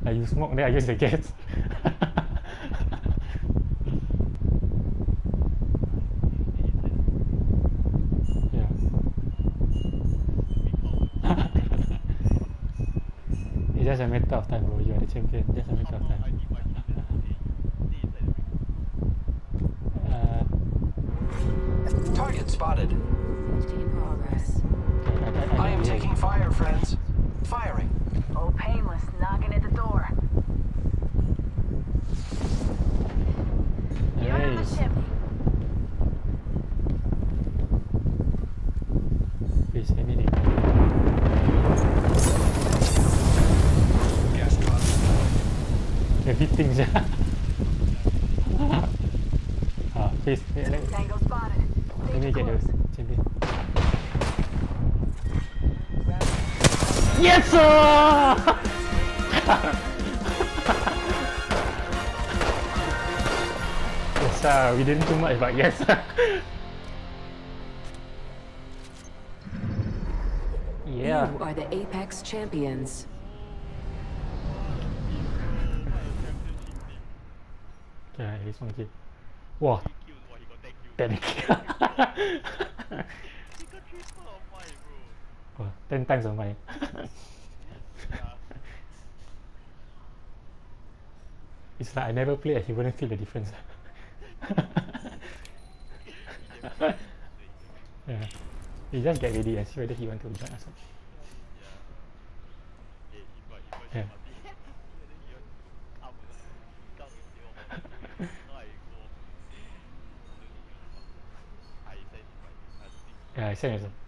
Like you smoke, then I use the gas. Yeah. It's just a matter of time, bro. You are the champion. Just a matter of time. Uh, Target spotted. In progress. okay, I am taking fire, friends. Firing. Oh, painless, knocking at the door. You're in the Nice. chimney. Please, anything. Gas closet. Everything, yeah. Please, Tango spotted. let me get Close. the champion. Yes, sir! Yes, sir. We didn't do much, but yes. Yeah. You are the Apex champions. Okay, at least one kill. Wow, 10 kill. Wow, 10 times of mine. It's like I never play and he wouldn't feel the difference. Yeah. You just get ready and see whether he want to join us. Yeah. Yeah, I send also.